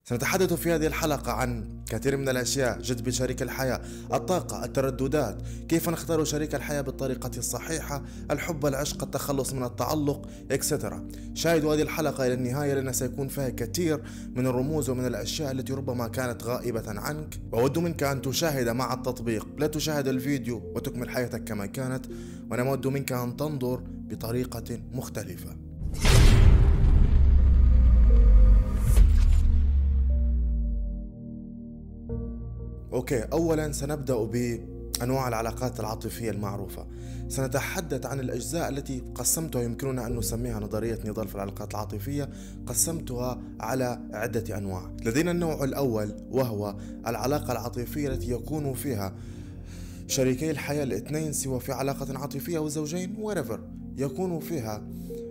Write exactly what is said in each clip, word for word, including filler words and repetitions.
سنتحدث في هذه الحلقة عن كثير من الأشياء: جذب شريك الحياة، الطاقة، الترددات، كيف نختار شريك الحياة بالطريقة الصحيحة، الحب، العشق، التخلص من التعلق، إكسترا. شاهدوا هذه الحلقة إلى النهاية لأن سيكون فيها كثير من الرموز ومن الأشياء التي ربما كانت غائبة عنك، وأود منك أن تشاهد مع التطبيق، لا تشاهد الفيديو وتكمل حياتك كما كانت، وأنا أود منك أن تنظر بطريقة مختلفة. أوكي، أولا سنبدأ بأنواع العلاقات العاطفية المعروفة. سنتحدث عن الأجزاء التي قسمتها، يمكننا أن نسميها نظرية نضال في العلاقات العاطفية. قسمتها على عدة أنواع. لدينا النوع الأول وهو العلاقة العاطفية التي يكون فيها شريكي الحياة الاثنين سواء في علاقة عاطفية أو زوجين whatever، يكون فيها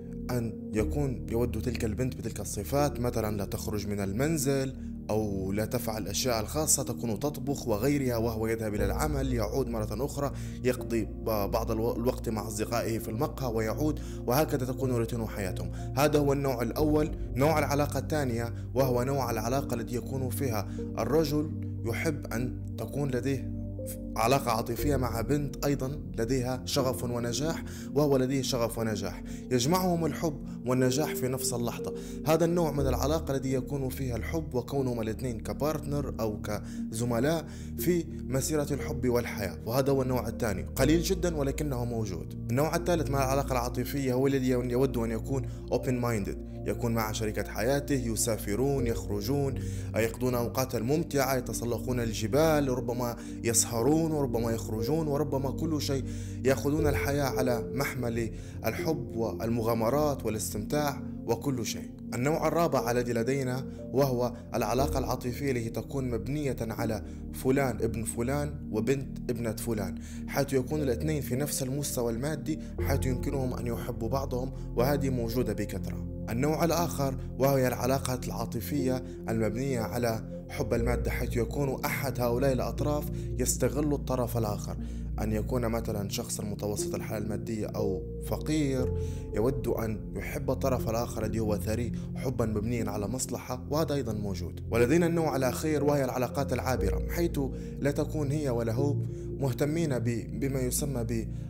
أن يكون يود تلك البنت بتلك الصفات، مثلا لا تخرج من المنزل أو لا تفعل الأشياء الخاصة، تكون تطبخ وغيرها، وهو يذهب إلى العمل، يعود مرة أخرى، يقضي بعض الوقت مع أصدقائه في المقهى ويعود، وهكذا تكون روتين حياتهم. هذا هو النوع الأول. نوع العلاقة الثانية وهو نوع العلاقة التي يكون فيها الرجل يحب أن تكون لديه علاقة عاطفية مع بنت أيضا لديها شغف ونجاح، وهو لديه شغف ونجاح، يجمعهم الحب والنجاح في نفس اللحظة. هذا النوع من العلاقة الذي يكون فيها الحب وكونهم الاثنين كبارتنر أو كزملاء في مسيرة الحب والحياة، وهذا هو النوع الثاني، قليل جدا ولكنه موجود. النوع الثالث من العلاقة العاطفية هو الذي يود أن يكون open minded، يكون مع شريكة حياته، يسافرون، يخرجون، يقضون أوقات ممتعة، يتسلقون الجبال، ربما يسهرون وربما يخرجون، وربما كل شيء يأخذون الحياة على محمل الحب والمغامرات والاستمتاع وكل شيء. النوع الرابع الذي لدينا وهو العلاقة العاطفية التي تكون مبنية على فلان ابن فلان وبنت ابنة فلان، حيث يكون الاثنين في نفس المستوى المادي، حيث يمكنهم أن يحبوا بعضهم، وهذه موجودة بكثرة. النوع الآخر وهي العلاقة العاطفية المبنية على حب المادة، حيث يكون أحد هؤلاء الأطراف يستغل الطرف الآخر، أن يكون مثلا شخصا متوسط الحالة المادية أو فقير، يود أن يحب الطرف الآخر الذي هو ثري حبا مبنيا على مصلحة، وهذا أيضا موجود. ولدينا النوع الأخير وهي العلاقات العابرة، حيث لا تكون هي ولا هو مهتمين بما يسمى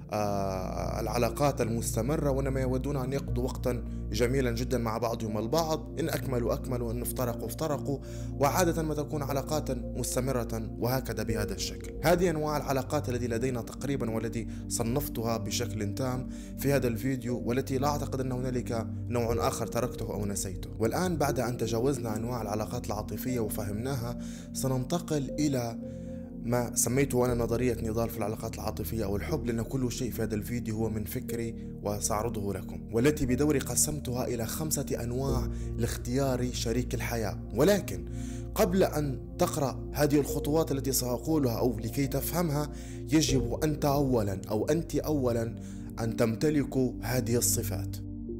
بالعلاقات المستمرة، وإنما يودون أن يقضوا وقتا جميلا جدا مع بعضهم البعض، إن أكملوا أكملوا، إن افترقوا افترقوا، وعادة ما تكون علاقات مستمرة، وهكذا بهذا الشكل. هذه أنواع العلاقات التي لدينا تقريبا، والتي صنفتها بشكل تام في هذا الفيديو، والتي لا أعتقد أن هنالك نوع آخر تركته أو نسيته. والآن بعد أن تجاوزنا أنواع العلاقات العاطفية وفهمناها، سننتقل إلى ما سميته أنا نظرية نضال في العلاقات العاطفية أو الحب، لأن كل شيء في هذا الفيديو هو من فكري وسأعرضه لكم، والتي بدوري قسمتها إلى خمسة أنواع لاختيار شريك الحياة. ولكن قبل أن تقرأ هذه الخطوات التي سأقولها أو لكي تفهمها، يجب أنت أولا أو أنت أولا أن تمتلكوا هذه الصفات.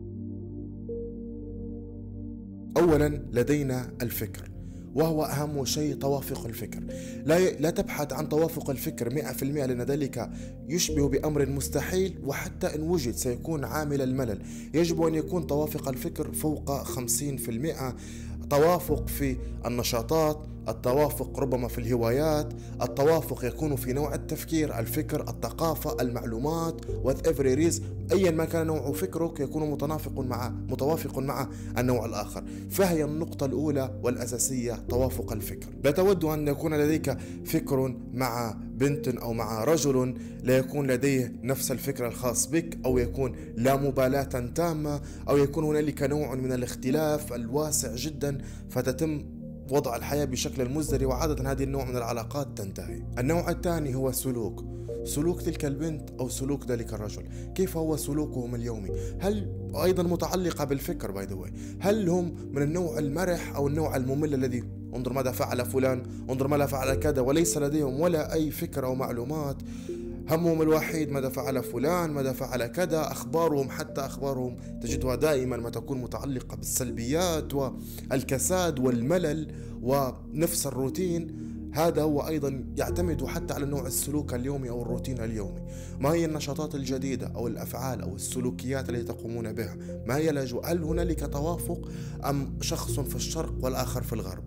أولا لدينا الفكر، وهو أهم شيء توافق الفكر. لا لا تبحث عن توافق الفكر مئة في المئة، لأن ذلك يشبه بأمر مستحيل، وحتى إن وجد سيكون عامل الملل. يجب أن يكون توافق الفكر فوق خمسين في المئة، توافق في النشاطات، التوافق ربما في الهوايات، التوافق يكون في نوع التفكير، الفكر، الثقافة، المعلومات، whatever it is، أيا ما كان نوع فكرك يكون متنافق مع متوافق مع النوع الآخر. فهي النقطة الأولى والأساسية، توافق الفكر. لا تود أن يكون لديك فكر مع بنت أو مع رجل لا يكون لديه نفس الفكر الخاص بك، أو يكون لا مبالاة تامة، أو يكون هنالك نوع من الاختلاف الواسع جدا، فتتم وضع الحياة بشكل مزدري، وعادة هذه النوع من العلاقات تنتهي. النوع الثاني هو سلوك سلوك تلك البنت أو سلوك ذلك الرجل، كيف هو سلوكهم اليومي؟ هل أيضا متعلقة بالفكر باي ذا واي، هل هم من النوع المرح أو النوع الممل الذي انظر ماذا فعل فلان، انظر ماذا فعل كذا، وليس لديهم ولا أي فكرة أو معلومات، همهم الوحيد ماذا فعل فلان، ماذا فعل كذا، أخبارهم حتى أخبارهم تجدها دائما ما تكون متعلقة بالسلبيات والكساد والملل ونفس الروتين. هذا هو أيضا يعتمد حتى على نوع السلوك اليومي أو الروتين اليومي. ما هي النشاطات الجديدة أو الأفعال أو السلوكيات التي تقومون بها؟ ما هي الأجواء؟ هل هنالك توافق أم شخص في الشرق والآخر في الغرب؟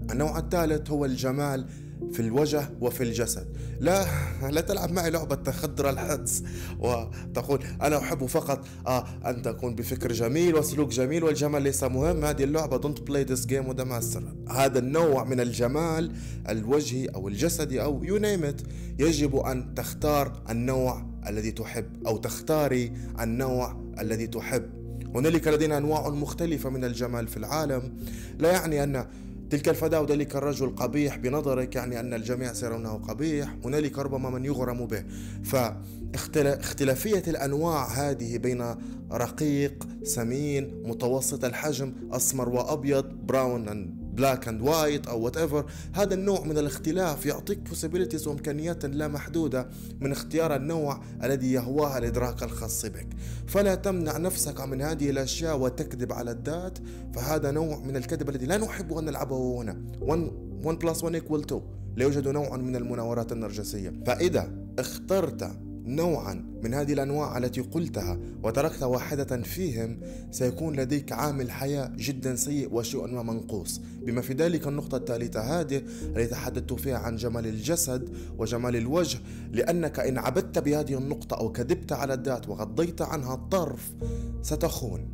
النوع الثالث هو الجمال في الوجه وفي الجسد. لا لا تلعب معي لعبة تخدر الحدس وتقول أنا أحب فقط آه أن تكون بفكر جميل وسلوك جميل والجمال ليس مهم. هذه اللعبة don't play this game with the master. هذا النوع من الجمال الوجهي أو الجسدي أو you name it يجب أن تختار النوع الذي تحب أو تختاري النوع الذي تحب. هنالك لدينا أنواع مختلفة من الجمال في العالم. لا يعني أن تلك الفتاة وذلك الرجل قبيح بنظرك يعني أن الجميع سيرونه قبيح. هنالك ربما من يغرم به. فاختلافية الأنواع هذه بين رقيق سمين متوسط الحجم أسمر وأبيض براون بلاك اند وايت او وات ايفر، هذا النوع من الاختلاف يعطيك possibilities وامكانيات لا محدوده من اختيار النوع الذي يهواه الادراك الخاص بك. فلا تمنع نفسك من هذه الاشياء وتكذب على الذات، فهذا نوع من الكذب الذي لا نحب ان نلعبه هنا. واحد بلس واحد equal two. لا يوجد نوع من المناورات النرجسيه. فاذا اخترت نوعا من هذه الأنواع التي قلتها وتركت واحدة فيهم سيكون لديك عامل حياة جدا سيء وشيء ما منقوص. بما في ذلك النقطة الثالثة هذه التي تحدثت فيها عن جمال الجسد وجمال الوجه، لأنك إن عبدت بهذه النقطة أو كذبت على الذات وغضيت عنها الطرف ستخون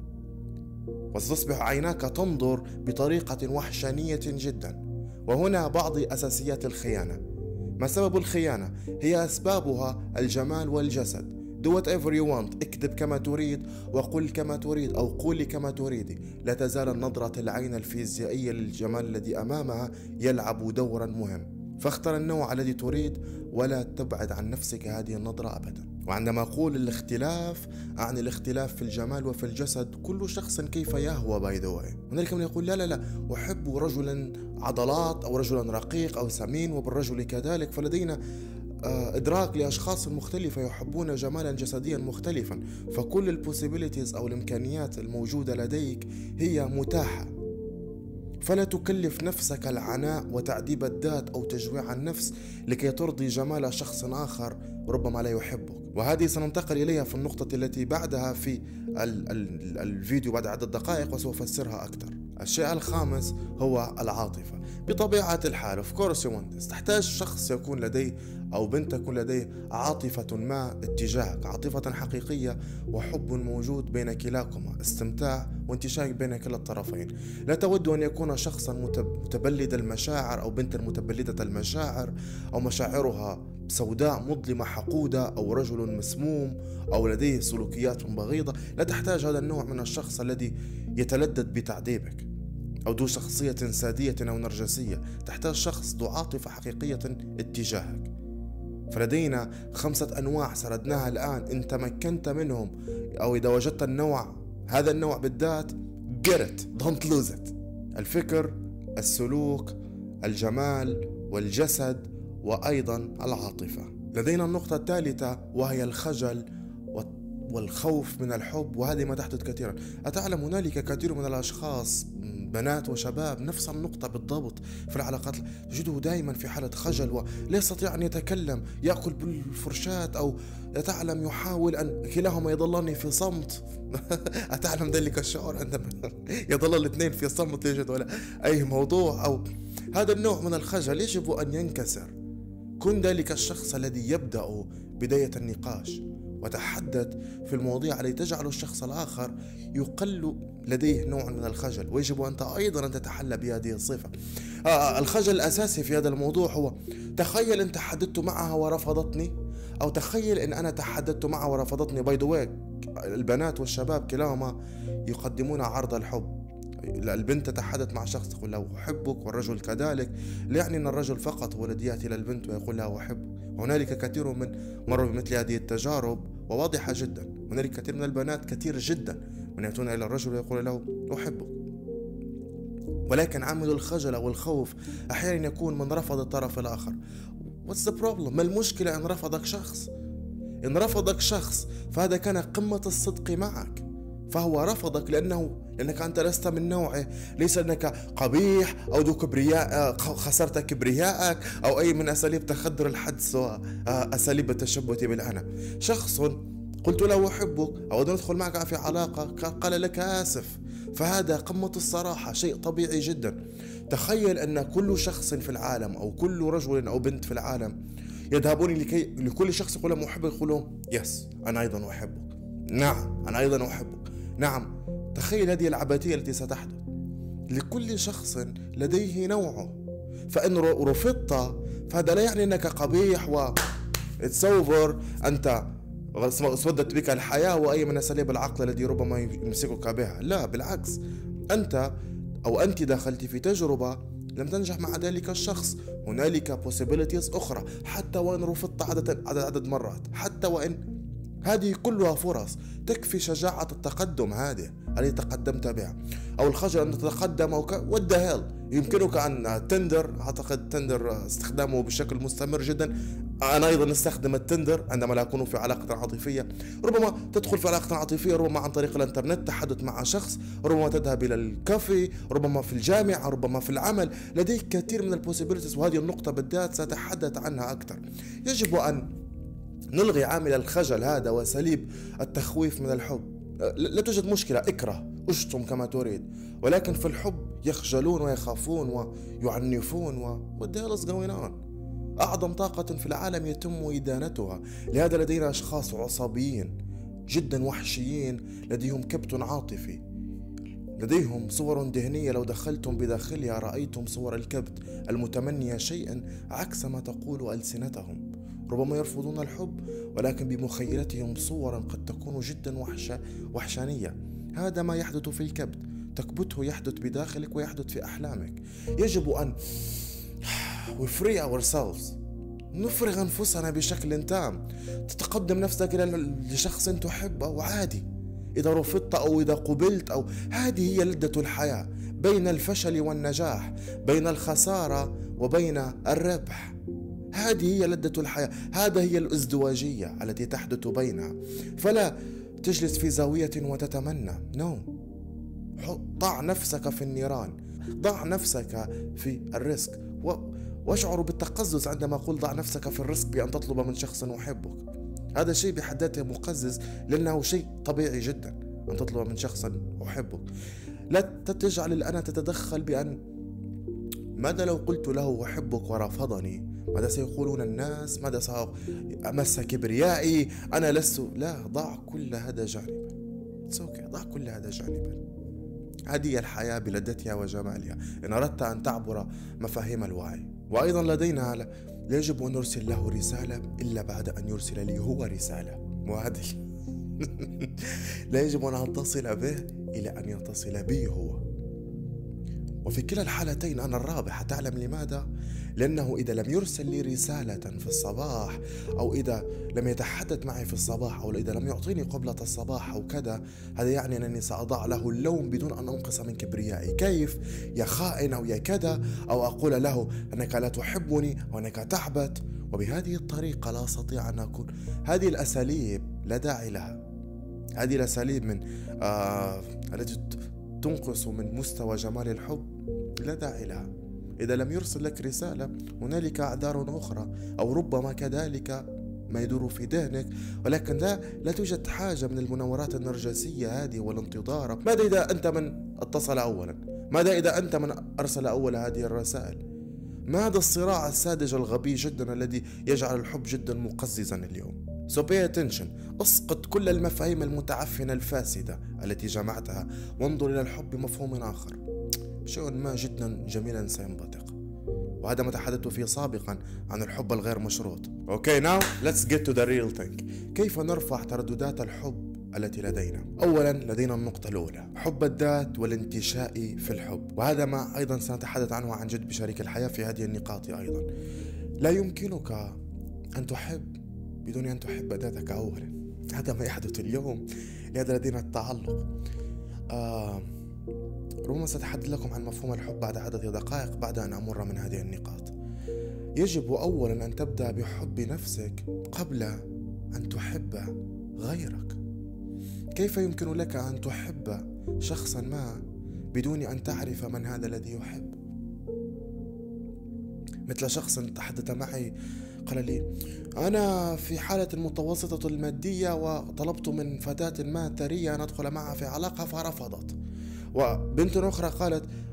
وستصبح عيناك تنظر بطريقة وحشانية جدا. وهنا بعض أساسيات الخيانة. ما سبب الخيانة؟ هي أسبابها الجمال والجسد. do whatever you want، اكذب كما تريد وقل كما تريد أو قولي كما تريدي، لا تزال نظرة العين الفيزيائية للجمال الذي أمامها يلعب دورا مهم. فاختر النوع الذي تريد ولا تبعد عن نفسك هذه النظرة أبدا. وعندما أقول الاختلاف أعني الاختلاف في الجمال وفي الجسد. كل شخص كيف يهوى باي ذا واي. هنالك من يقول لا لا لا أحب رجلا عضلات أو رجلا رقيق أو سمين وبالرجل كذلك. فلدينا إدراك لأشخاص مختلفة يحبون جمالا جسديا مختلفا. فكل البوسيبيليتيز أو الإمكانيات الموجودة لديك هي متاحة. فلا تكلف نفسك العناء وتعذيب الذات أو تجويع النفس لكي ترضي جمال شخص آخر ربما لا يحبك. وهذه سننتقل إليها في النقطة التي بعدها في ال ال الفيديو بعد عدة دقائق وسوف أفسرها أكثر. الشيء الخامس هو العاطفة. بطبيعة الحال of course you want this. تحتاج شخص يكون لديه أو بنت تكون لديه عاطفة ما اتجاهك، عاطفة حقيقية وحب موجود بين كلاكما، استمتاع وانتشاق بين كلا الطرفين. لا تود أن يكون شخصا متبلد المشاعر أو بنت متبلدة المشاعر أو مشاعرها سوداء مظلمة حقودة أو رجل مسموم أو لديه سلوكيات بغيضة. لا تحتاج هذا النوع من الشخص الذي يتلذذ بتعذيبك أو ذو شخصية سادية أو نرجسية. تحتاج شخص ذو عاطفة حقيقية اتجاهك. فلدينا خمسة أنواع سردناها الآن. إن تمكنت منهم أو إذا وجدت النوع هذا النوع بالذات get it don't lose it. الفكر، السلوك، الجمال والجسد وأيضا العاطفة. لدينا النقطة الثالثة وهي الخجل والخوف من الحب، وهذه ما تحدث كثيرا. أتعلم هنالك كثير من الأشخاص بنات وشباب نفس النقطة بالضبط في العلاقات، تجده دائما في حالة خجل ولا يستطيع أن يتكلم، يأكل بالفرشاة أو أتعلم يحاول أن كلاهما يظلان في صمت. أتعلم ذلك الشعور عندما يظل الاثنين في صمت لا يوجد ولا أي موضوع. أو هذا النوع من الخجل يجب أن ينكسر. كن ذلك الشخص الذي يبدأ بداية النقاش وتحدث في المواضيع التي تجعل الشخص الآخر يقل لديه نوع من الخجل، ويجب أنت أيضا أن تتحلى بهذه الصفة. آه الخجل الأساسي في هذا الموضوع هو تخيل أن تحدثت معها ورفضتني، أو تخيل أن أنا تحدثت معها ورفضتني. باي ذا واي البنات والشباب كلاهما يقدمون عرض الحب. البنت تتحدث مع شخص تقول له أحبك والرجل كذلك، لا يعني أن الرجل فقط هو الذي يأتي للبنت ويقول له أحبك. هنالك كثير من مروا بمثل هذه التجارب وواضحة جدا. هنالك كثير من البنات كثير جدا من يأتون إلى الرجل ويقول له أحبك، ولكن عامل الخجل والخوف أحيانا يكون من رفض الطرف الآخر. What's the problem؟ ما المشكلة إن رفضك شخص؟ إن رفضك شخص فهذا كان قمة الصدق معك، فهو رفضك لأنه لأنك أنت لست من نوعه، ليس أنك قبيح أو ذو كبرياء خسرت كبرياءك أو أي من أساليب تخدر الحدس وأساليب التشبث بالأنا. شخص قلت له أحبك أو ندخل معك في علاقة قال لك آسف، فهذا قمة الصراحة، شيء طبيعي جدا. تخيل أن كل شخص في العالم أو كل رجل أو بنت في العالم يذهبون لكي لكل شخص يقول لهم أحبك، يقول لهم يس أنا أيضا أحبك، نعم أنا أيضا أحبك، نعم. تخيل هذه العبثية التي ستحدث. لكل شخص لديه نوعه، فإن رفضت فهذا لا يعني أنك قبيح و it's over، أنت سودت بك الحياة وأي من أساليب العقل الذي ربما يمسكك بها. لا، بالعكس، أنت أو أنت دخلت في تجربة لم تنجح مع ذلك الشخص. هنالك possibilities أخرى، حتى وإن رفضت عدد عدد, عدد مرات، حتى وإن هذه كلها فرص. تكفي شجاعة التقدم هذه التي تقدمت بها، أو الخجل أن تتقدم، أو ك... what the hell. يمكنك أن تندر، أعتقد تندر استخدامه بشكل مستمر جدا. أنا أيضا استخدم التندر عندما لا أكون في علاقة عاطفية. ربما تدخل في علاقة عاطفية ربما عن طريق الانترنت، تحدث مع شخص، ربما تذهب إلى الكافي، ربما في الجامعة، ربما في العمل. لديك كثير من البوسيبيليتيز، وهذه النقطة بالذات سأتحدث عنها أكثر. يجب أن نلغي عامل الخجل هذا وسليب التخويف من الحب. لا توجد مشكلة، اكره، اشتم كما تريد، ولكن في الحب يخجلون ويخافون ويعنفون و what the hell is going on. أعظم طاقة في العالم يتم إدانتها. لهذا لدينا أشخاص عصبيين جدا وحشيين، لديهم كبت عاطفي، لديهم صور ذهنية لو دخلتم بداخلها رأيتم صور الكبت المتمنية شيئا عكس ما تقول ألسنتهم. ربما يرفضون الحب ولكن بمخيلتهم صورا قد تكون جدا وحشة وحشانية. هذا ما يحدث في الكبت، تكبته يحدث بداخلك ويحدث في أحلامك. يجب أن we free ourselves، نفرغ أنفسنا بشكل تام. تتقدم نفسك إلى لشخص تحبه وعادي، إذا رفضت أو إذا قبلت، أو هذه هي لذة الحياة، بين الفشل والنجاح، بين الخسارة وبين الربح. هذه هي لذة الحياة، هذا هي الازدواجية التي تحدث بينها. فلا تجلس في زاوية وتتمنى، نو no. ضع نفسك في النيران، ضع نفسك في الريسك، واشعر بالتقزز عندما أقول ضع نفسك في الريسك بأن تطلب من شخص يحبك. هذا شيء بحد ذاته مقزز، لأنه شيء طبيعي جدا أن تطلب من شخص يحبك. لا تجعل الأنا تتدخل بأن ماذا لو قلت له أحبك ورفضني، ماذا سيقولون الناس، ماذا سأمس كبريائي، أنا لست. لا، ضع كل هذا جانبا، okay. ضع كل هذا جانبا. هذه الحياة بلذتها وجمالها إن أردت أن تعبر مفاهيم الوعي. وأيضا لدينا لا يجب أن نرسل له رسالة إلا بعد أن يرسل لي هو رسالة، وهذه لا يجب أن أتصل به إلى أن يتصل بي هو. وفي كلا الحالتين أنا الرابح. تعلم لماذا؟ لأنه إذا لم يرسل لي رسالة في الصباح، أو إذا لم يتحدث معي في الصباح، أو إذا لم يعطيني قبلة الصباح أو كذا، هذا يعني أنني سأضع له اللوم بدون أن أنقص من كبريائي. كيف؟ يا خائن أو يا كذا، أو أقول له أنك لا تحبني أو أنك تعبت. وبهذه الطريقة لا أستطيع أن أكون. هذه الأساليب لا داعي لها. هذه الأساليب من آه التي تنقص من مستوى جمال الحب لا داعي لها. إذا لم يرسل لك رسالة هنالك أعذار أخرى، أو ربما كذلك ما يدور في ذهنك، ولكن لا لا توجد حاجة من المناورات النرجسية هذه والانتظار. ماذا إذا أنت من اتصل أولا؟ ماذا إذا أنت من أرسل أول هذه الرسائل؟ ما هذا الصراع الساذج الغبي جدا الذي يجعل الحب جدا مقززا اليوم؟ So pay attention. اسقط كل المفاهيم المتعفنة الفاسدة التي جمعتها، وانظر إلى الحب بمفهوم آخر، شيء ما جدا جميلا سينبثق. وهذا ما تحدثت فيه سابقا عن الحب الغير مشروط. Okay, now let's get to the real thing. كيف نرفع ترددات الحب التي لدينا؟ أولا لدينا النقطة الأولى، حب الذات والانتشاء في الحب، وهذا ما أيضا سنتحدث عنه عن جد بشريك الحياة في هذه النقاط أيضا. لا يمكنك أن تحب بدون أن تحب ذاتك أولا. هذا ما يحدث اليوم، لهذا لدينا التعلق. آه ربما سأتحدث لكم عن مفهوم الحب بعد عدة دقائق بعد أن أمر من هذه النقاط. يجب أولا أن تبدأ بحب نفسك قبل أن تحب غيرك. كيف يمكن لك أن تحب شخصا ما بدون أن تعرف من هذا الذي يحب؟ مثل شخص تحدث معي قال لي أنا في حالة متوسطة المادية وطلبت من فتاة ما ثرية أن أدخل معها في علاقة فرفضت، وبنت أخرى قالت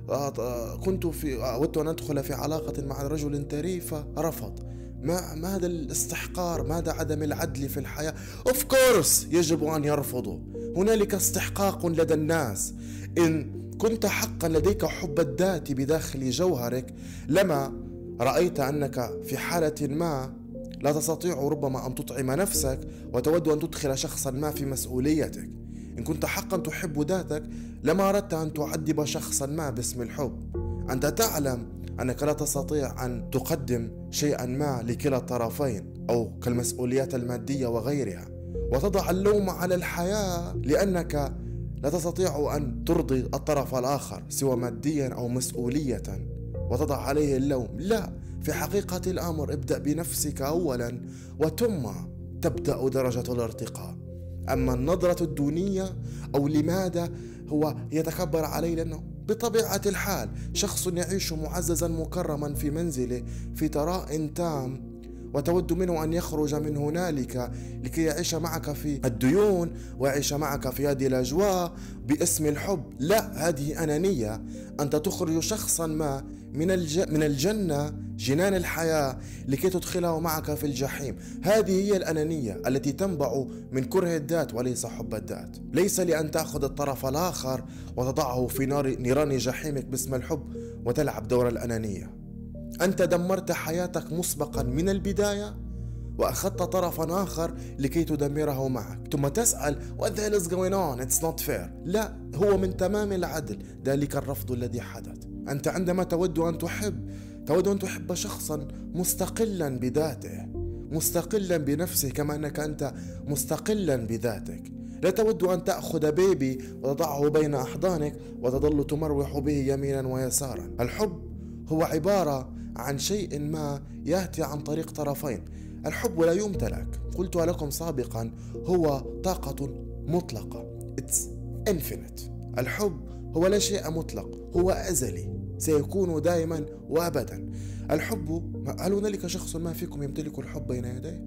كنت في أود أن أدخل في علاقة مع رجل ثري فرفض. ما ما هذا الاستحقار؟ ماذا عدم العدل في الحياة؟ اوف كورس يجب أن يرفضوا. هنالك استحقاق لدى الناس. إن كنت حقا لديك حب الذات بداخل جوهرك لما رأيت أنك في حالة ما لا تستطيع ربما أن تطعم نفسك وتود أن تدخل شخصا ما في مسؤوليتك. إن كنت حقا تحب ذاتك لما أردت أن تعذب شخصا ما باسم الحب. أنت تعلم أنك لا تستطيع أن تقدم شيئا ما لكلا الطرفين أو كالمسؤوليات المادية وغيرها، وتضع اللوم على الحياة لأنك لا تستطيع أن ترضي الطرف الآخر سوى ماديا أو مسؤولية وتضع عليه اللوم. لا، في حقيقة الأمر ابدأ بنفسك أولا وثم تبدأ درجة الارتقاء. أما النظرة الدونية أو لماذا هو يتكبر عليه، لأنه بطبيعة الحال شخص يعيش معززا مكرما في منزله في ثراء تام وتود منه أن يخرج من هنالك لكي يعيش معك في الديون ويعيش معك في هذه الأجواء باسم الحب. لا، هذه أنانية. أنت تخرج شخصا ما من الج... من الجنة جنان الحياة لكي تدخله معك في الجحيم. هذه هي الأنانية التي تنبع من كره الذات وليس حب الذات. ليس لأن تأخذ الطرف الآخر وتضعه في نار نيران جحيمك باسم الحب وتلعب دور الأنانية. أنت دمرت حياتك مسبقا من البداية وأخذت طرفا آخر لكي تدمره معك، ثم تسأل what the hell is going on, it's not fair. لا، هو من تمام العدل ذلك الرفض الذي حدث. أنت عندما تود أن تحب تود أن تحب شخصا مستقلا بذاته، مستقلا بنفسه كما أنك أنت مستقلا بذاتك. لا تود أن تأخذ بيبي وتضعه بين أحضانك وتظل تمروح به يمينا ويسارا. الحب هو عبارة عن شيء ما يأتي عن طريق طرفين. الحب لا يمتلك، قلتها لكم سابقا، هو طاقة مطلقة. It's infinite. الحب هو لا شيء مطلق، هو أزلي، سيكون دائما وأبدا. الحب، هل هنالك شخص ما فيكم يمتلك الحب بين يديه؟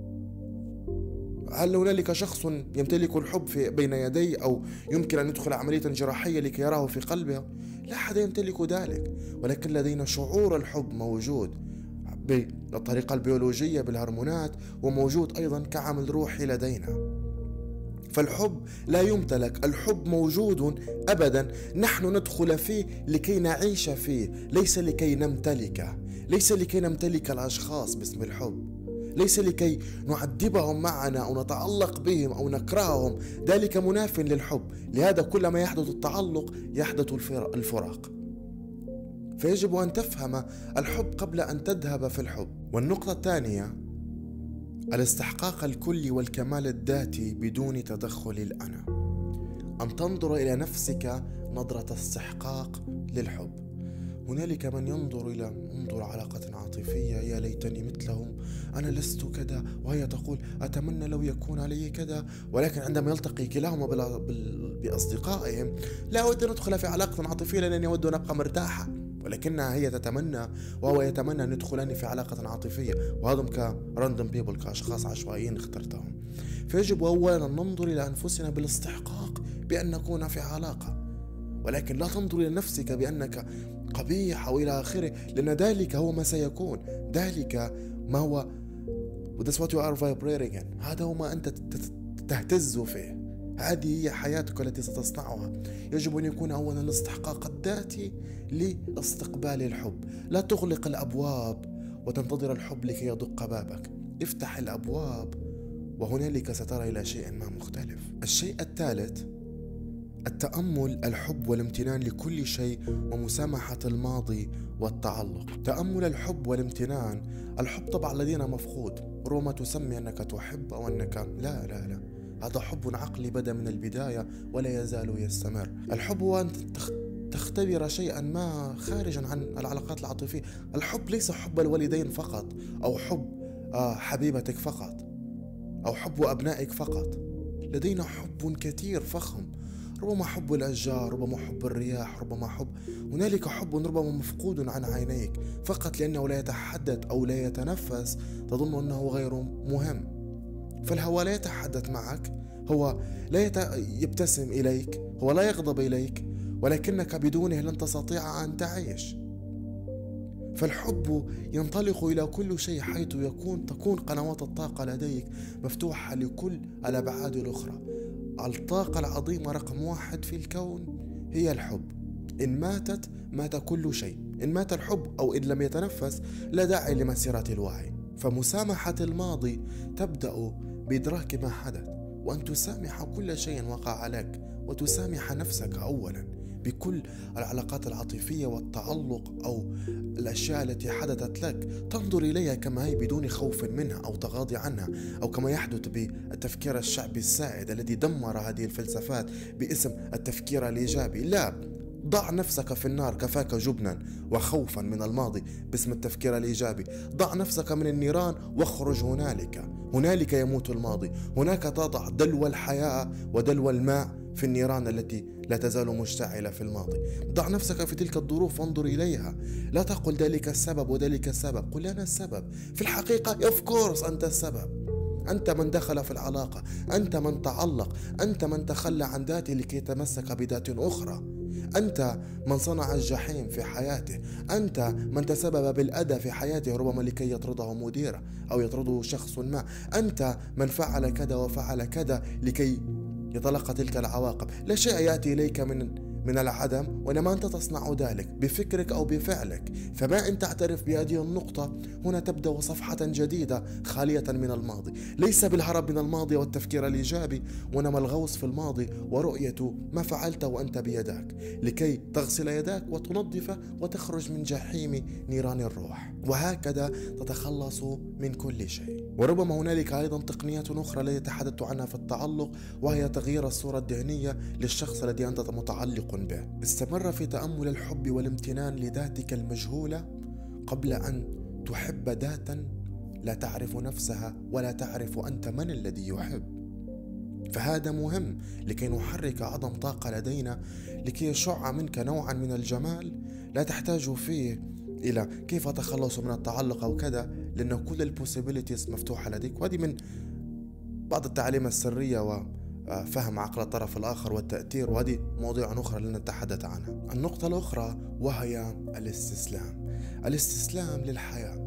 هل هنالك شخص يمتلك الحب في بين يديه أو يمكن أن يدخل عملية جراحية لكي يراه في قلبه؟ لا أحد يمتلك ذلك، ولكن لدينا شعور الحب موجود بالطريقة البيولوجية بالهرمونات، وموجود أيضا كعمل روحي لدينا. فالحب لا يمتلك، الحب موجود أبدا. نحن ندخل فيه لكي نعيش فيه، ليس لكي نمتلكه، ليس لكي نمتلك الأشخاص باسم الحب، ليس لكي نعذبهم معنا أو نتعلق بهم أو نكرههم. ذلك مناف للحب. لهذا كلما يحدث التعلق يحدث الفراق. فيجب أن تفهم الحب قبل أن تذهب في الحب. والنقطة الثانية، الاستحقاق الكلي والكمال الذاتي بدون تدخل الأنا. أن تنظر إلى نفسك نظرة استحقاق للحب. هنالك من ينظر إلى انظر علاقة عاطفية، يا ليتني مثلهم، أنا لست كذا، وهي تقول أتمنى لو يكون علي كذا. ولكن عندما يلتقي كلاهما بأصدقائهم، لا أود أن أدخل في علاقة عاطفية لأنني أود أن أبقى مرتاحة، ولكنها هي تتمنى وهو يتمنى أن يدخلان في علاقة عاطفية، وهذم كراندوم بيبل، كأشخاص عشوائيين اخترتهم. فيجب أولا أن ننظر إلى أنفسنا بالاستحقاق بأن نكون في علاقة، ولكن لا تنظر إلى نفسك بأنك قبيح أو إلى آخره، لأن ذلك هو ما سيكون، ذلك ما هو that's what you are vibrating in. هذا هو ما أنت تهتز فيه، هذه هي حياتك التي ستصنعها. يجب أن يكون أولا الاستحقاق الذاتي لاستقبال الحب. لا تغلق الأبواب وتنتظر الحب لكي يدق بابك. افتح الأبواب وهنالك سترى إلى شيء ما مختلف. الشيء الثالث، التأمل، الحب والامتنان لكل شيء ومسامحة الماضي والتعلق. تأمل الحب والامتنان. الحب طبعا لدينا مفقود، ربما تسمي أنك تحب أو أنك لا لا لا هذا حب عقلي بدأ من البداية ولا يزال يستمر. الحب هو أن تختبر شيئا ما خارجا عن العلاقات العاطفية. الحب ليس حب الوالدين فقط أو حب حبيبتك فقط أو حب أبنائك فقط. لدينا حب كثير فخم، ربما حب الأشجار، ربما حب الرياح، ربما حب هنالك حب ربما مفقود عن عينيك فقط لأنه لا يتحدث أو لا يتنفس تظن أنه غير مهم. فالهواء لا يتحدث معك، هو لا يبتسم إليك، هو لا يغضب إليك، ولكنك بدونه لن تستطيع أن تعيش. فالحب ينطلق إلى كل شيء، حيث يكون تكون قنوات الطاقة لديك مفتوحة لكل الأبعاد الأخرى. الطاقة العظيمة رقم واحد في الكون هي الحب. إن ماتت مات كل شيء. إن مات الحب أو إن لم يتنفس لا داعي لمسيرة الوعي. فمسامحة الماضي تبدأ بإدراك ما حدث، وأن تسامح كل شيء وقع لك، وتسامح نفسك أولا بكل العلاقات العاطفية والتعلق أو الأشياء التي حدثت لك. تنظر إليها كما هي بدون خوف منها أو تغاضي عنها، أو كما يحدث بالتفكير الشعبي السائد الذي دمر هذه الفلسفات باسم التفكير الإيجابي. لا، ضع نفسك في النار كفاك جبنا وخوفا من الماضي باسم التفكير الإيجابي. ضع نفسك من النيران واخرج هنالك. هنالك يموت الماضي. هناك تضع دلو الحياة ودلو الماء في النيران التي لا تزال مشتعلة في الماضي. ضع نفسك في تلك الظروف وانظر إليها. لا تقل ذلك السبب وذلك السبب، قل أنا السبب. في الحقيقة of course أنت السبب. أنت من دخل في العلاقة، أنت من تعلق، أنت من تخلى عن ذاته لكي يتمسك بذات أخرى، أنت من صنع الجحيم في حياته، أنت من تسبب بالأذى في حياته ربما لكي يطرده مديره أو يطرده شخص ما، أنت من فعل كذا وفعل كذا لكي يتلقى تلك العواقب. لا شيء يأتي إليك من من العدم، وإنما أنت تصنع ذلك بفكرك أو بفعلك. فما إن تعترف بهذه النقطة، هنا تبدأ صفحة جديدة خالية من الماضي، ليس بالهرب من الماضي والتفكير الإيجابي، وإنما الغوص في الماضي ورؤية ما فعلت وأنت بيدك لكي تغسل يداك وتنظف وتخرج من جحيم نيران الروح، وهكذا تتخلص من كل شيء. وربما هنالك أيضا تقنيات أخرى التي تحدثت عنها في التعلق، وهي تغيير الصورة الذهنية للشخص الذي أنت متعلق به. استمر في تأمل الحب والامتنان لذاتك المجهولة قبل أن تحب ذاتا لا تعرف نفسها ولا تعرف أنت من الذي يحب. فهذا مهم لكي نحرك عدم طاقة لدينا لكي يشع منك نوعا من الجمال لا تحتاج فيه إلى كيف أتخلص من التعلق أو كذا، لأن كل البوسيبيليتيز مفتوحة لديك. وهذه من بعض التعاليم السرية وفهم عقل الطرف الآخر والتأثير، وهذه مواضيع أخرى لن نتحدث عنها. النقطة الأخرى وهي الاستسلام. الاستسلام للحياة.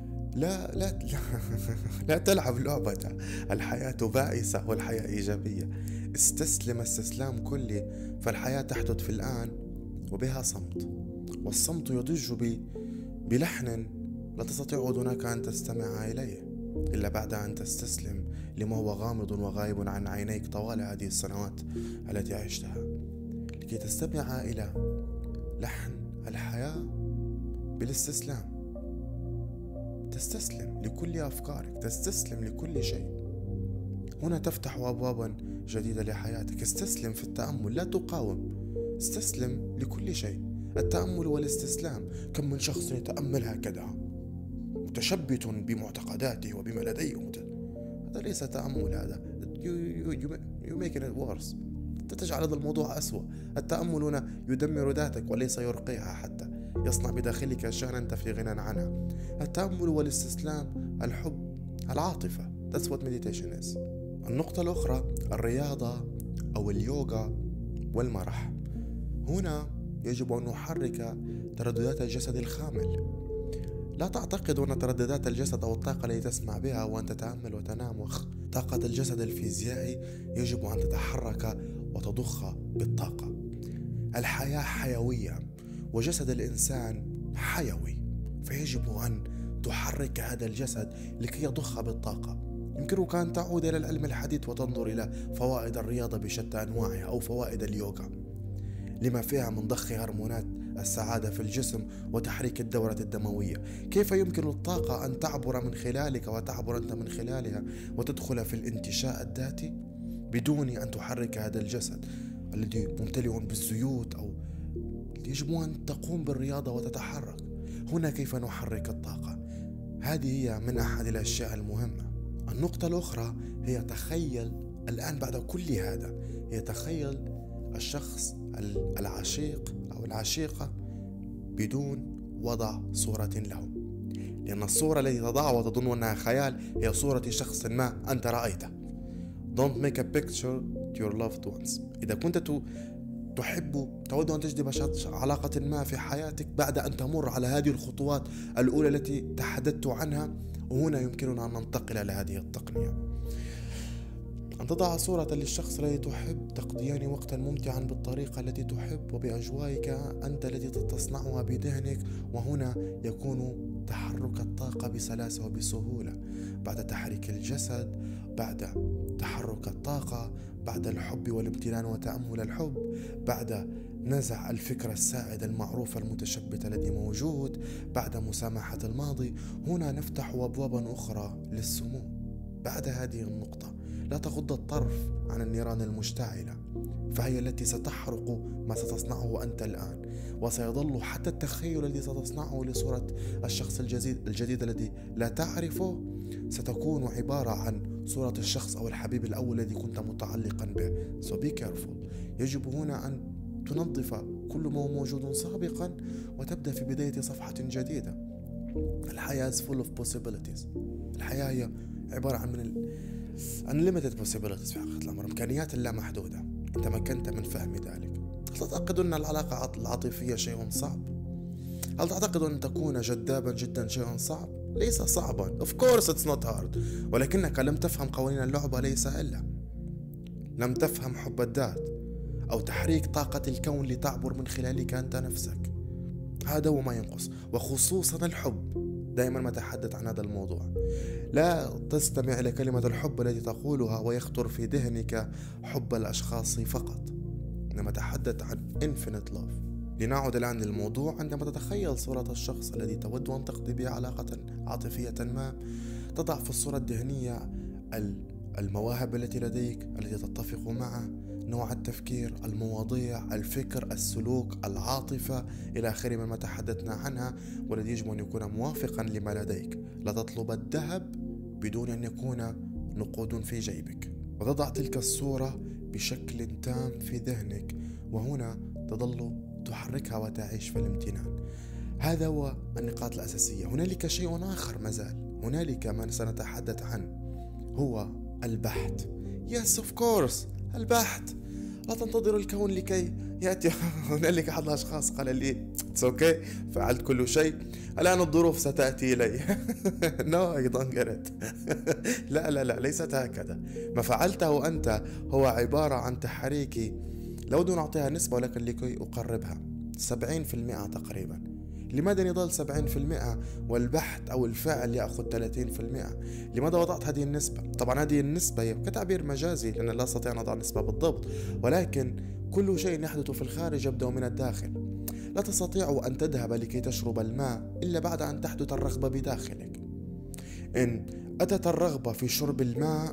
لا لا لا, لا تلعب لعبة الحياة بائسة والحياة إيجابية. استسلم استسلام كلي، فالحياة تحدث في الآن وبها صمت، والصمت يضج بلحن لا تستطيع دونك أن تستمع إليه إلا بعد أن تستسلم لما هو غامض وغائب عن عينيك طوال هذه السنوات التي عشتها، لكي تستمع إلى لحن الحياة بالاستسلام. تستسلم لكل أفكارك، تستسلم لكل شيء. هنا تفتح أبوابا جديدة لحياتك. استسلم في التأمل، لا تقاوم، استسلم لكل شيء. التأمل والاستسلام. كم من شخص يتأمل هكذا متشبت بمعتقداته وبما لديه، هذا ليس تأمل، هذا you, you, you making it worse. تجعل هذا الموضوع أسوأ. التأمل هنا يدمر ذاتك وليس يرقيها، حتى يصنع بداخلك أشياء أنت في غنى عنها. التأمل والاستسلام، الحب، العاطفة. That's what meditation is. النقطة الأخرى الرياضة أو اليوغا والمرح. هنا يجب أن نحرك ترددات الجسد الخامل. لا تعتقد أن ترددات الجسد أو الطاقة التي تسمع بها وأنت تتأمل وتنام وخ طاقة الجسد الفيزيائي يجب أن تتحرك وتضخ بالطاقة. الحياة حيوية وجسد الإنسان حيوي، فيجب أن تحرك هذا الجسد لكي يضخ بالطاقة. يمكنك أن تعود إلى العلم الحديث وتنظر إلى فوائد الرياضة بشتى أنواعها أو فوائد اليوغا لما فيها من ضخ هرمونات السعادة في الجسم وتحريك الدورة الدموية. كيف يمكن الطاقة أن تعبر من خلالك وتعبر أنت من خلالها وتدخل في الانتشاء الذاتي بدون أن تحرك هذا الجسد الذي ممتلئ بالزيوت؟ أو يجب أن تقوم بالرياضة وتتحرك. هنا كيف نحرك الطاقة. هذه هي من أحد الأشياء المهمة. النقطة الأخرى هي تخيل الآن بعد كل هذا، هي تخيل الشخص العشيق أو العشيقة بدون وضع صورة له، لأن الصورة التي تضعها وتظن أنها خيال هي صورة شخص ما أنت رأيته. Don't make a picture to your loved ones. إذا كنت تحب تود أن تجذب شخص علاقة ما في حياتك بعد أن تمر على هذه الخطوات الأولى التي تحدثت عنها. وهنا يمكننا أن ننتقل إلى هذه التقنية: أن تضع صورة للشخص الذي تحب، تقضيان وقتا ممتعا بالطريقة التي تحب وبأجوائك أنت التي تصنعها بذهنك. وهنا يكون تحرك الطاقة بسلاسة وبسهولة بعد تحريك الجسد، بعد تحرك الطاقة، بعد الحب والامتنان وتأمل الحب، بعد نزع الفكرة السائدة المعروفة المتشبتة الذي موجود، بعد مسامحة الماضي. هنا نفتح أبوابا أخرى للسمو. بعد هذه النقطة لا تغض الطرف عن النيران المشتعلة، فهي التي ستحرق ما ستصنعه أنت الآن، وسيظل حتى التخيل الذي ستصنعه لصورة الشخص الجديد الجديد الذي لا تعرفه ستكون عبارة عن صورة الشخص أو الحبيب الأول الذي كنت متعلقا به. So be careful. يجب هنا أن تنظف كل ما هو موجود سابقا وتبدأ في بداية صفحة جديدة. الحياة is full of possibilities. الحياة هي عبارة عن من ال unlimited possibilities في حقيقة الأمر، إمكانيات لا محدودة. إن تمكنت من فهم ذلك. هل تعتقد أن العلاقة العاطفية شيء صعب؟ هل تعتقد أن تكون جذابا جدا شيء صعب؟ ليس صعبا. Of course it's not hard. ولكنك لم تفهم قوانين اللعبة، ليس إلا لم تفهم حب الذات أو تحريك طاقة الكون لتعبر من خلالك أنت نفسك. هذا هو ما ينقص، وخصوصا الحب. دائما ما أتحدث عن هذا الموضوع. لا تستمع إلى كلمة الحب التي تقولها ويخطر في ذهنك حب الأشخاص فقط، إنما تحدث عن infinite love. لنعود الآن للموضوع. عندما تتخيل صورة الشخص الذي تود أن تقضي به علاقة عاطفية ما، تضع في الصورة الذهنية المواهب التي لديك التي تتفق معه، نوع التفكير، المواضيع، الفكر، السلوك، العاطفة إلى آخره مما تحدثنا عنها، والذي يجب أن يكون موافقا لما لديك. لا تطلب الذهب بدون أن يكون نقود في جيبك، وتضع تلك الصورة بشكل تام في ذهنك، وهنا تظل تحركها وتعيش في الامتنان. هذا هو النقاط الأساسية. هنالك شيء آخر مازال، هنالك ما سنتحدث عنه، هو البحث. Yes of course، البحث. لا تنتظر الكون لكي يأتي. هنالك أحد الأشخاص قال لي It's okay، فعلت كل شيء، الآن الظروف ستأتي إلي. No I don't get it. لا لا لا، ليست هكذا. ما فعلته أنت هو عبارة عن تحريك، لو دون أعطيها نسبة ولكن لكي أقربها، سبعين في المئة تقريبا. لماذا يضل سبعين في المئة والبحث أو الفعل يأخذ ثلاثين في المئة؟ لماذا وضعت هذه النسبة؟ طبعا هذه النسبة كتعبير مجازي، لأن لا أستطيع أن أضع نسبة بالضبط، ولكن كل شيء يحدث في الخارج يبدأ من الداخل. لا تستطيع أن تذهب لكي تشرب الماء إلا بعد أن تحدث الرغبة بداخلك. إن أتت الرغبة في شرب الماء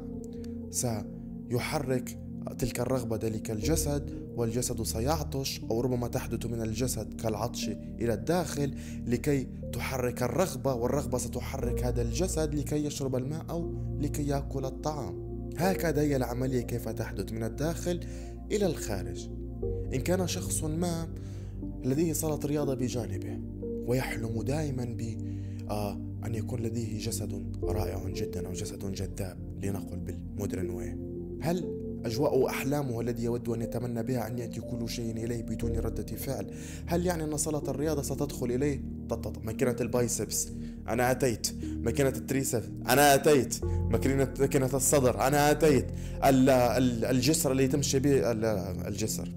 سيحرك تلك الرغبة ذلك الجسد، والجسد سيعطش، أو ربما تحدث من الجسد كالعطش إلى الداخل لكي تحرك الرغبة، والرغبة ستحرك هذا الجسد لكي يشرب الماء أو لكي يأكل الطعام. هكذا هي العملية كيف تحدث من الداخل إلى الخارج. إن كان شخص ما لديه صالة رياضة بجانبه ويحلم دائما ب آه أن يكون لديه جسد رائع جدا أو جسد جذاب، لنقل بالمودرن واي، هل أجواء وأحلامه الذي يود أن يتمنى بها أن يأتي كل شيء إليه بدون ردة فعل؟ هل يعني أن صالة الرياضة ستدخل إليه؟ ططط ماكينة البايسبس أنا أتيت، ماكينة التريسبس أنا أتيت، ماكينة ماكينة الصدر أنا أتيت، الجسر الذي تمشي به، الجسر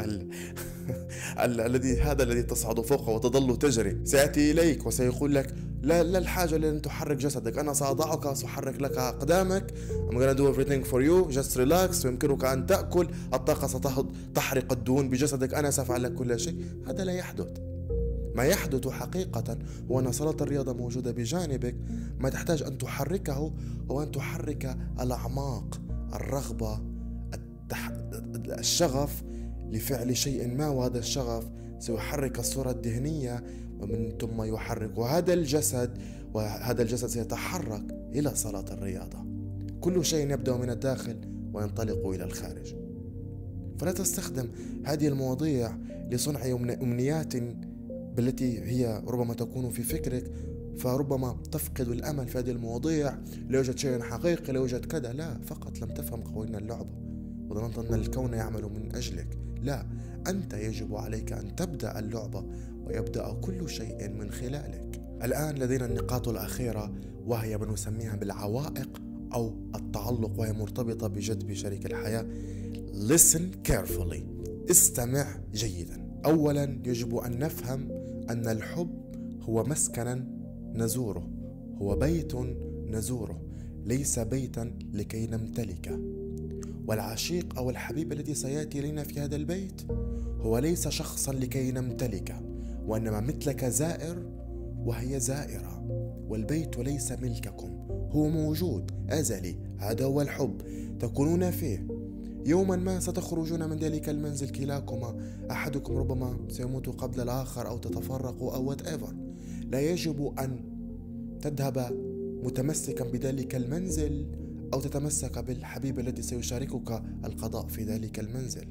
الذي هذا الذي تصعد فوقه وتظل تجري سيأتي إليك وسيقول لك لا لا الحاجة لأن تحرك جسدك، أنا سأضعك سأحرك لك أقدامك، I'm gonna do everything for you, just relax. ويمكنك أن تأكل، الطاقة ستحرق الدهون بجسدك، أنا سأفعل لك كل شيء. هذا لا يحدث. ما يحدث حقيقة هو أن صالة الرياضة موجودة بجانبك، ما تحتاج أن تحركه هو أن تحرك الأعماق، الرغبة، التح... الشغف لفعل شيء ما، وهذا الشغف سيحرك الصورة الذهنية ومن ثم يحرك هذا الجسد، وهذا الجسد سيتحرك إلى صالة الرياضة. كل شيء يبدأ من الداخل وينطلق إلى الخارج. فلا تستخدم هذه المواضيع لصنع أمنيات بالتي هي ربما تكون في فكرك، فربما تفقد الأمل في هذه المواضيع. لا يوجد شيء حقيقي، لا يوجد كذا، لا، فقط لم تفهم قوانين اللعبة وظننت أن الكون يعمل من أجلك. لا، أنت يجب عليك أن تبدأ اللعبة ويبدأ كل شيء من خلالك. الآن لدينا النقاط الأخيرة، وهي ما نسميها بالعوائق أو التعلق، وهي مرتبطة بجذب شريك الحياة. Listen carefully. استمع جيدا. أولا يجب أن نفهم أن الحب هو مسكنا نزوره، هو بيت نزوره، ليس بيتا لكي نمتلكه. والعشيق أو الحبيب الذي سيأتي إلينا في هذا البيت هو ليس شخصا لكي نمتلكه، وإنما مثلك زائر وهي زائرة. والبيت ليس ملككم، هو موجود أزلي. هذا هو الحب، تكونون فيه. يوما ما ستخرجون من ذلك المنزل كلاكما، أحدكم ربما سيموت قبل الآخر أو تتفرقوا أو whatever. لا يجب أن تذهب متمسكا بذلك المنزل أو تتمسك بالحبيب الذي سيشاركك القضاء في ذلك المنزل.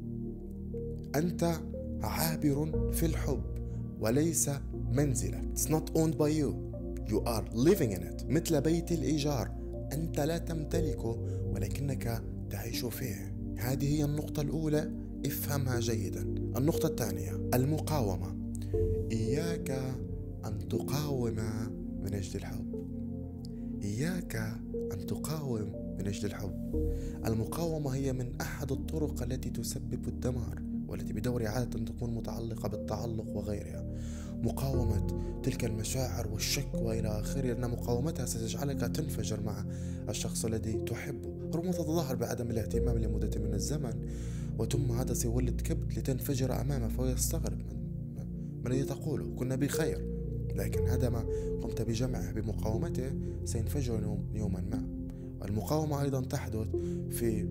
أنت عابر في الحب وليس منزلك. It's not owned by you. You are living in it. مثل بيت الإيجار، أنت لا تمتلكه ولكنك تعيش فيه. هذه هي النقطة الأولى، افهمها جيدا. النقطة الثانية، المقاومة. إياك أن تقاوم من أجل الحب. إياك أن تقاوم من أجل الحب. المقاومة هي من أحد الطرق التي تسبب الدمار، والتي بدورها عادة تكون متعلقة بالتعلق وغيرها. مقاومة تلك المشاعر والشك وإلى آخره، أن مقاومتها ستجعلك تنفجر مع الشخص الذي تحبه، ربما تتظاهر بعدم الاهتمام لمدة من الزمن، وثم هذا سيولد كبت لتنفجر أمامه، فهو يستغرب من الذي تقوله، كنا بخير. لكن هذا ما قمت بجمعه بمقاومته سينفجر يوما ما. والمقاومة أيضا تحدث في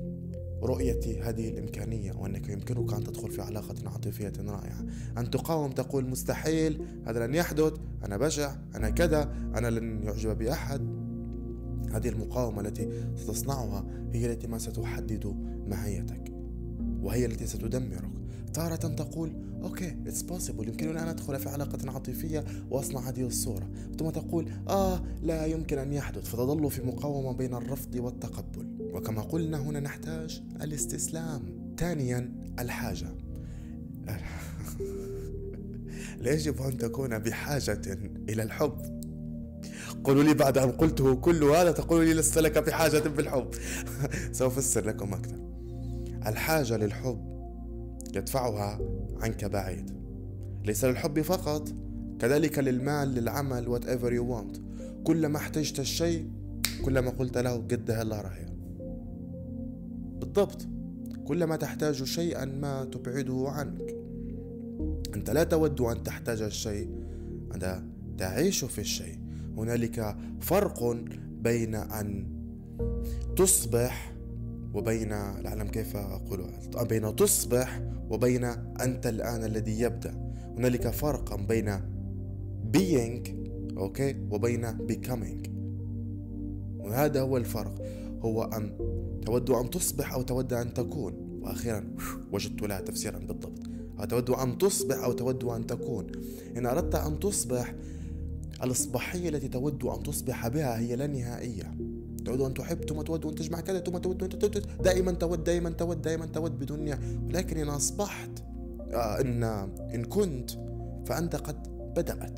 رؤية هذه الإمكانية، وأنك يمكنك أن تدخل في علاقة عاطفية رائعة. أن تقاوم، تقول مستحيل، هذا لن يحدث، أنا بشع، أنا كذا، أنا لن يعجب بأحد. هذه المقاومة التي ستصنعها هي التي ما ستحدد ماهيتك، وهي التي ستدمرك. تارة تقول أوكي it's possible، يمكنني أن أدخل في علاقة عاطفية وأصنع هذه الصورة، ثم تقول آه لا يمكن أن يحدث، فتظل في مقاومة بين الرفض والتقبل. وكما قلنا هنا نحتاج الاستسلام. ثانيا الحاجة. لا يجب أن تكون بحاجة إلى الحب. قولوا لي بعد أن قلته كل هذا تقولوا لي لست لك بحاجة بالحب. سأفسر لكم أكثر. الحاجة للحب يدفعها عنك بعيد، ليس للحب فقط، كذلك للمال، للعمل، whatever you want. كلما احتجت الشيء كلما قلت له قد هلا راهي. بالضبط، كلما تحتاج شيئا ما تبعده عنك. أنت لا تود أن تحتاج الشيء، أنت تعيش في الشيء. هنالك فرق بين أن تصبح وبين، لا أعلم كيف أقول، بين تصبح وبين أنت الآن الذي يبدأ. هنالك فرق بين being أوكي وبين becoming، وهذا هو الفرق. هو أن تود أن تصبح أو تود أن تكون. وأخيرا وجدت لها تفسيرا بالضبط. تود أن تصبح أو تود أن تكون. إن أردت أن تصبح، الإصباحية التي تود أن تصبح بها هي لا نهائية. تود أن تحب، ثم تود أن تجمع كذا، ثم تود أن تود، دائما تود دائما تود دائما تود بدون نهاية. ولكن إن أصبحت آه إن إن كنت فأنت قد بدأت.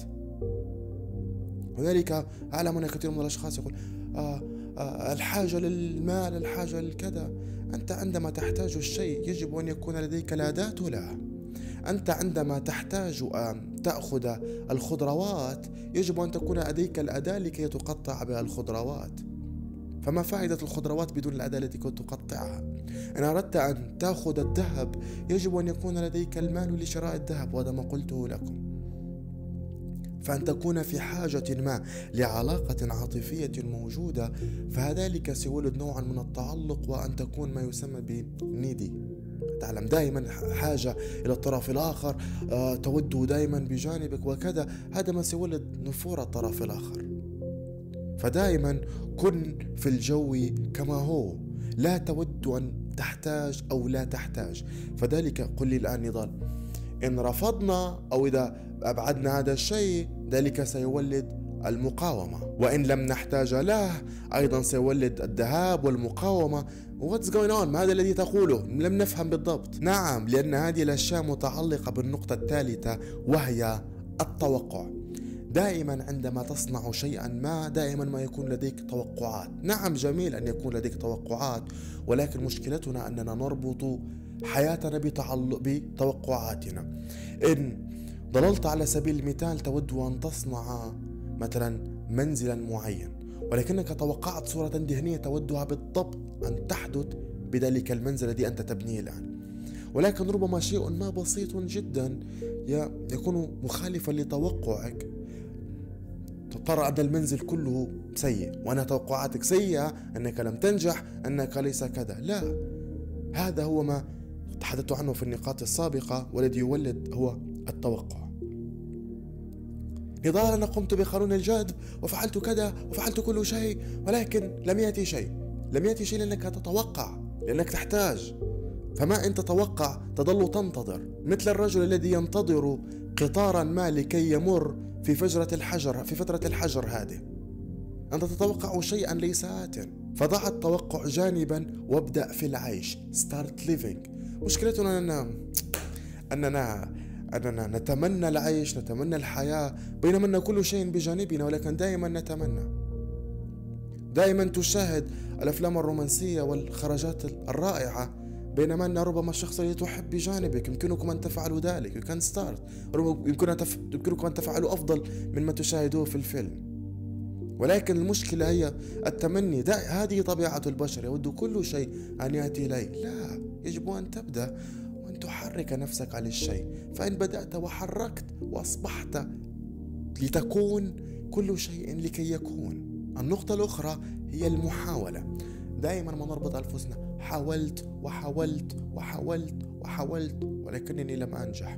هنالك أعلم أن كثير من الأشخاص يقول آه آه الحاجة للمال، الحاجة للكذا. أنت عندما تحتاج الشيء يجب أن يكون لديك الأداة له. أنت عندما تحتاج أن تأخذ الخضروات يجب أن تكون لديك الأداة لكي تقطع بها الخضروات. فما فائدة الخضروات بدون الأداة التي كنت تقطعها؟ إن أردت أن تأخذ الذهب يجب أن يكون لديك المال لشراء الذهب، وهذا ما قلته لكم. فأن تكون في حاجة ما لعلاقة عاطفية موجودة، فذلك سيولد نوعا من التعلق، وأن تكون ما يسمى بنيدي. تعلم دائما حاجة إلى الطرف الآخر، آه، تود دائما بجانبك وكذا. هذا ما سيولد نفور الطرف الآخر. فدائما كن في الجو كما هو، لا تود أن تحتاج أو لا تحتاج. فذلك قل لي الآن نضال، إن رفضنا أو إذا أبعدنا هذا الشيء ذلك سيولد المقاومة، وإن لم نحتاج له أيضا سيولد الذهاب والمقاومة. What's going on؟ ما هذا الذي تقوله؟ لم نفهم بالضبط. نعم، لأن هذه الأشياء متعلقة بالنقطة الثالثة وهي التوقع. دائما عندما تصنع شيئا ما دائما ما يكون لديك توقعات. نعم، جميل أن يكون لديك توقعات، ولكن مشكلتنا أننا نربط حياتنا بتعلق بتوقعاتنا. إن ضللت على سبيل المثال تود أن تصنع مثلا منزلا معين، ولكنك توقعت صورة ذهنية تودها بالضبط أن تحدث بذلك المنزل الذي أنت تبنيه الآن، ولكن ربما شيء ما بسيط جدا يكون مخالفا لتوقعك، ترى أن المنزل كله سيء وأنا توقعاتك سيئة، أنك لم تنجح، أنك ليس كذا. لا، هذا هو ما تحدثت عنه في النقاط السابقة، والذي يولد هو التوقع. نضال أنا قمت بقانون الجذب وفعلت كذا وفعلت كل شيء، ولكن لم يأتي شيء. لم يأتي شيء لأنك تتوقع، لأنك تحتاج. فما إن تتوقع تظل تنتظر، مثل الرجل الذي ينتظر قطارا ما لكي يمر في فجرة الحجر، في فترة الحجر هذه. أنت تتوقع شيئا ليس آت، فضع التوقع جانبا وابدأ في العيش. start living. مشكلتنا أننا أننا أننا نتمنى العيش، نتمنى الحياة، بينما أن كل شيء بجانبنا، ولكن دائما نتمنى. دائما تشاهد الأفلام الرومانسية والخرجات الرائعة، بينما أن ربما الشخص الذي تحب بجانبك يمكنكم أن تفعلوا ذلك. You can start. يمكنكم أن تفعلوا أفضل مما تشاهدوه في الفيلم، ولكن المشكلة هي التمني. هذه طبيعة البشر، يود كل شيء أن يأتي إليه. لا، يجب أن تبدأ وأن تحرك نفسك على الشيء. فإن بدأت وحركت وأصبحت لتكون كل شيء لكي يكون. النقطة الأخرى هي المحاولة. دائما ما نربط أنفسنا، حاولت وحاولت وحاولت وحاولت ولكنني لم أنجح.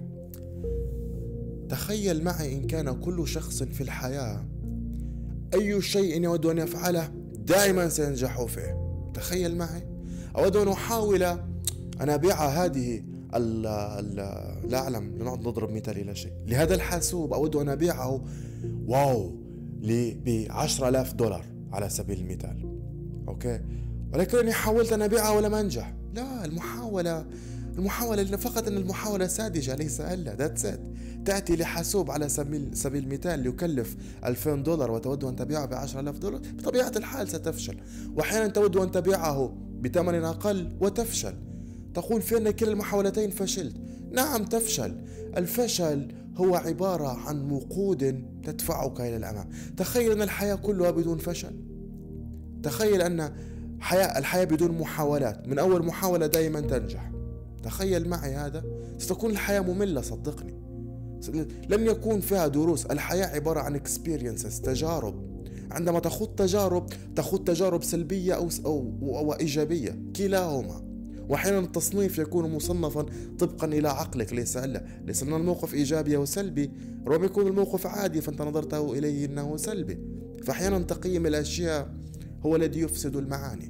تخيل معي إن كان كل شخص في الحياة أي شيء يود أن يفعله دائما سينجح فيه. تخيل معي، أود أن أحاول أن أبيع هذه ال ال لا أعلم، لنعد نضرب مثال إلى شيء، لهذا الحاسوب أود أن أبيعه واو بعشرة آلاف دولار على سبيل المثال، أوكي، ولكنني حاولت أن أبيعه ولم أنجح. لا، المحاولة المحاولة فقط أن المحاولة ساذجة ليس إلا ذات سيت. تأتي لحاسوب على سبيل سبيل المثال يكلف ألفين دولار وتود أن تبيعه بعشرة آلاف دولار، بطبيعة الحال ستفشل. وأحيانا تود أن تبيعه بثمن أقل وتفشل. تقول في أن كلا المحاولتين فشلت. نعم تفشل. الفشل هو عبارة عن وقود تدفعك إلى الأمام. تخيل أن الحياة كلها بدون فشل. تخيل أن حياة الحياة بدون محاولات، من أول محاولة دائما تنجح. تخيل معي هذا، ستكون الحياة مملة صدقني، لن يكون فيها دروس. الحياة عبارة عن experiences، تجارب. عندما تخوض تجارب تخوض تجارب سلبية أو, أو, أو إيجابية، كلاهما. وأحيانا التصنيف يكون مصنفا طبقا إلى عقلك ليس إلا ليس أن الموقف إيجابي أو سلبي، ربما يكون الموقف عادي فأنت نظرته إليه أنه سلبي. فأحيانا تقييم الأشياء هو الذي يفسد المعاني.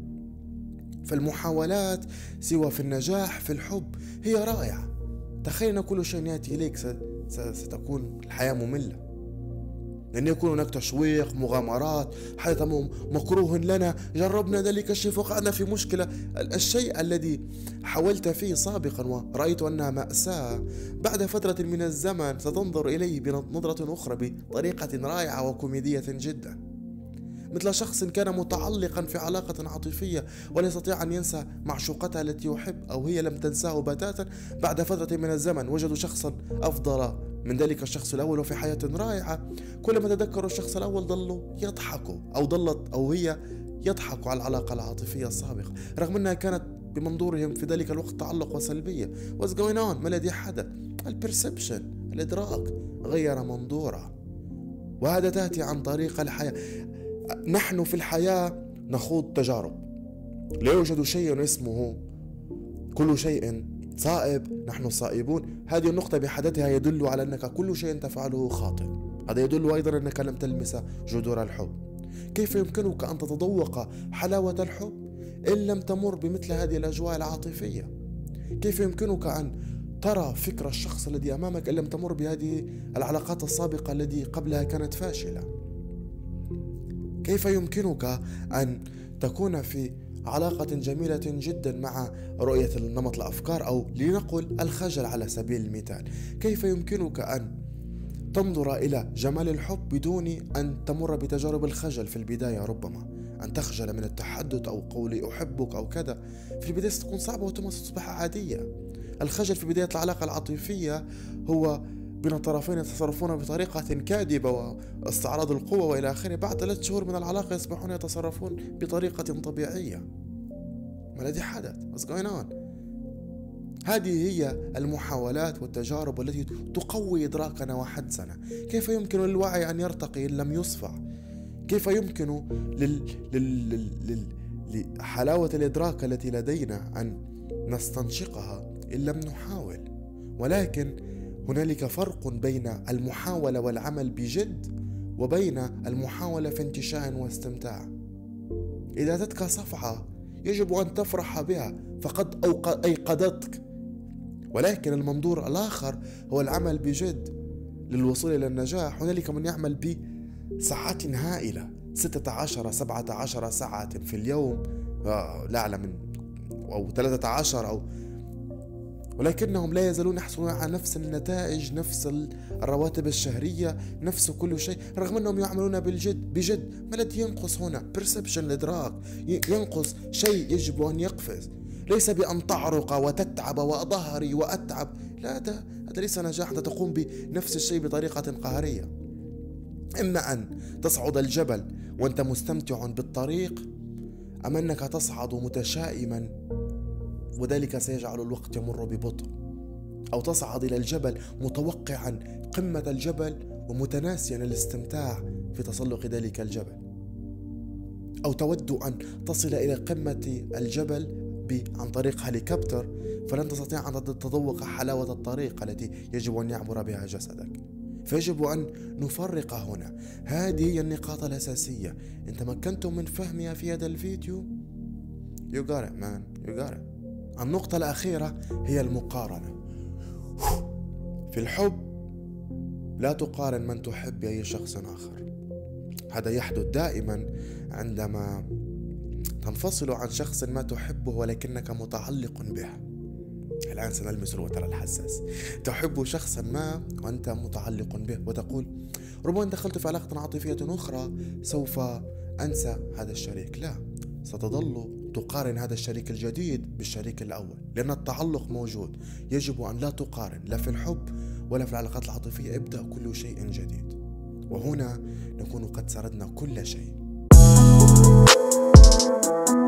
فالمحاولات سوى في النجاح في الحب هي رائعة. تخيل كل شيء يأتي إليك ستكون الحياة مملة، لأن يكون هناك تشويق، مغامرات، حدث مكروه لنا، جربنا ذلك الشيء فوقعنا في مشكلة. الشيء الذي حاولت فيه سابقا ورأيت أنها مأساة، بعد فترة من الزمن ستنظر إليه بنظرة أخرى بطريقة رائعة وكوميدية جدا. مثل شخص كان متعلقا في علاقة عاطفية ولا يستطيع أن ينسى معشوقتها التي يحب، أو هي لم تنساه بتاتا. بعد فترة من الزمن وجدوا شخصا أفضل من ذلك الشخص الأول وفي حياة رائعة. كلما تذكروا الشخص الأول ظلوا يضحكوا، أو ظلت أو هي يضحكوا على العلاقة العاطفية السابقة، رغم أنها كانت بمنظورهم في ذلك الوقت تعلق وسلبية. What's going on؟ ما الذي حدث؟ البرسبشن، الإدراك غير منظوره، وهذا تأتي عن طريق الحياة. نحن في الحياة نخوض تجارب، لا يوجد شيء اسمه كل شيء صائب، نحن صائبون. هذه النقطة بحدتها يدل على أنك كل شيء تفعله خاطئ. هذا يدل أيضا أنك لم تلمس جذور الحب. كيف يمكنك أن تتذوق حلاوة الحب إن لم تمر بمثل هذه الأجواء العاطفية؟ كيف يمكنك أن ترى فكر الشخص الذي أمامك إن لم تمر بهذه العلاقات السابقة التي قبلها كانت فاشلة؟ كيف يمكنك أن تكون في علاقة جميلة جدا مع رؤية النمط الأفكار، أو لنقل الخجل على سبيل المثال. كيف يمكنك أن تنظر إلى جمال الحب بدون أن تمر بتجارب الخجل في البداية؟ ربما أن تخجل من التحدث أو قول أحبك أو كذا، في البداية ستكون صعبة وثم تصبح عادية. الخجل في بداية العلاقة العاطفية هو بين الطرفين يتصرفون بطريقة كاذبة واستعراض القوة وإلى آخره. بعد ثلاث شهور من العلاقة يصبحون يتصرفون بطريقة طبيعية. ما الذي حدث؟ What's going on؟ هذه هي المحاولات والتجارب التي تقوي إدراكنا وحدسنا. كيف يمكن للوعي أن يرتقي إن لم يصفع؟ كيف يمكن لل... لل... لل... لحلاوة الإدراك التي لدينا أن نستنشقها إن لم نحاول؟ ولكن هنالك فرق بين المحاولة والعمل بجد وبين المحاولة في انتشاء واستمتاع. إذا أتتك صفعة يجب أن تفرح بها، فقد أيقظتك. ولكن المنظور الآخر هو العمل بجد للوصول إلى النجاح. هنالك من يعمل بساعات هائلة، ستة عشر سبعة عشر ساعة في اليوم، لا أعلم من أو ثلاثة عشر أو ولكنهم لا يزالون يحصلون على نفس النتائج، نفس الرواتب الشهرية، نفس كل شيء، رغم أنهم يعملون بالجد بجد. ما الذي ينقص هنا؟ perception، الإدراك. ينقص شيء يجب أن يقفز، ليس بأن تعرق وتتعب وأظهري وأتعب. لا، ده هذا ليس نجاح. أنت تقوم بنفس الشيء بطريقة قهرية. إما أن تصعد الجبل وأنت مستمتع بالطريق، أم أنك تصعد متشائما وذلك سيجعل الوقت يمر ببطء، أو تصعد إلى الجبل متوقعا قمة الجبل ومتناسيا الاستمتاع في تسلق ذلك الجبل، أو تود أن تصل إلى قمة الجبل عن طريق هليكوبتر فلن تستطيع أن تتذوق حلاوة الطريق التي يجب أن يعبر بها جسدك. فيجب أن نفرق هنا. هذه هي النقاط الأساسية. إن تمكنتم من فهمها في هذا الفيديو you got it man you got it. النقطة الأخيرة هي المقارنة. في الحب لا تقارن من تحب بأي شخص آخر. هذا يحدث دائما عندما تنفصل عن شخص ما تحبه ولكنك متعلق به. الآن سنلمس الوتر الحساس. تحب شخصا ما وأنت متعلق به وتقول ربما دخلت في علاقة عاطفية أخرى سوف أنسى هذا الشريك. لا، ستظل تقارن هذا الشريك الجديد بالشريك الأول، لأن التعلق موجود. يجب أن لا تقارن، لا في الحب ولا في العلاقات العاطفية. ابدأ كل شيء جديد، وهنا نكون قد سردنا كل شيء.